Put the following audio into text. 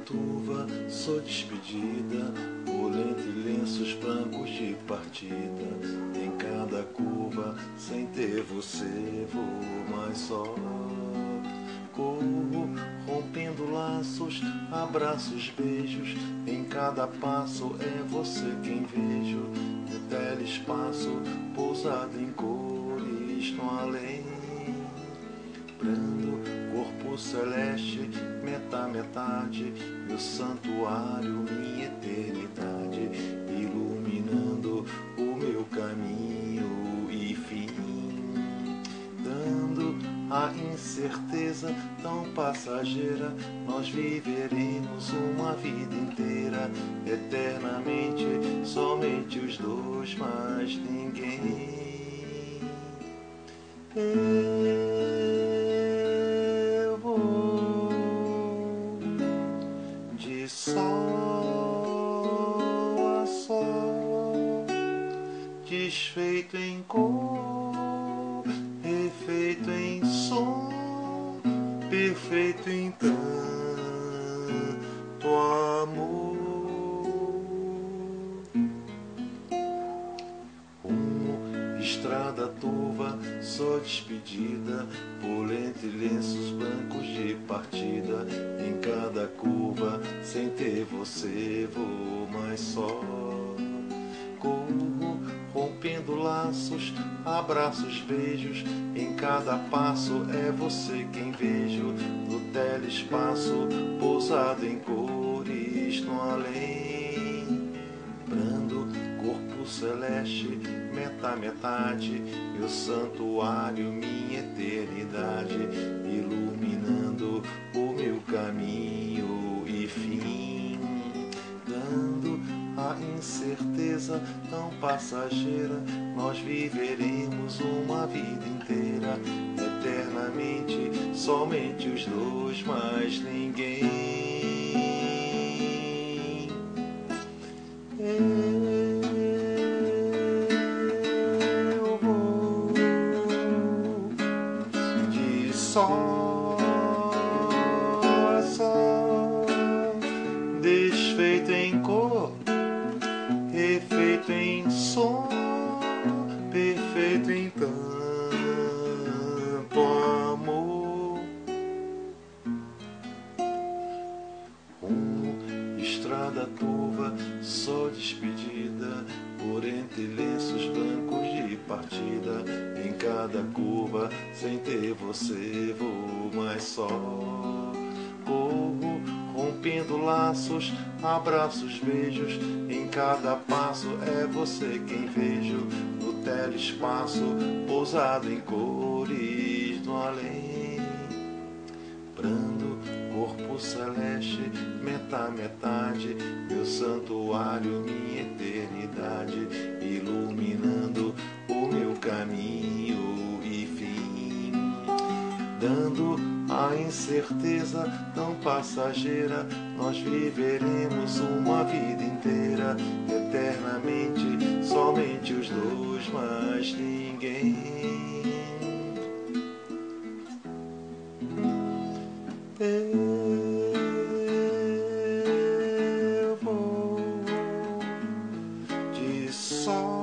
turva, sou despedida por entre lenços brancos de partida. Em cada curva, sem ter você, vou mais só. Corro, rompendo laços, abraços, beijos. Em cada passo é você quem vejo. No telespaço, pousado em cores no além. Brando, corpo celeste, metade, meu santuário, minha eternidade, iluminando o meu caminho e fim, dando a incerteza tão passageira, nós viveremos uma vida inteira, eternamente, somente os dois, mais ninguém. Eu vou de sol a sol, desfeito em cor, refeito em som, perfeito em tanto amor. Estrada turva, só despedida por entre lenços brancos de partida. Em cada curva, sem ter você, vou mais só. Corro, rompendo laços, abraços, beijos. Em cada passo é você quem vejo. No telespaço, pousado em cores no além. Brando, corpo celeste, metade, meu santuário, minha eternidade, iluminando o meu caminho e fim, dando a incerteza tão passageira, nós viveremos uma vida inteira, eternamente, somente os dois, mais ninguém. Sol a sol, desfeito em cor, refeito em som, perfeito em tanto amor. Rumo, estrada turva, só despedida por entre lenços brancos de partida. Em cada curva, sem ter você, vou mais só. Corro, rompendo laços, abraços, beijos. Em cada passo é você quem vejo. No telespaço, pousado em cores no além. Brando, corpo celeste, metade, meu santuário, minha eternidade, iluminando o meu caminho e fim, dando a incerteza tão passageira, nós viveremos uma vida inteira, eternamente, somente os dois, mais ninguém. Eu vou de sol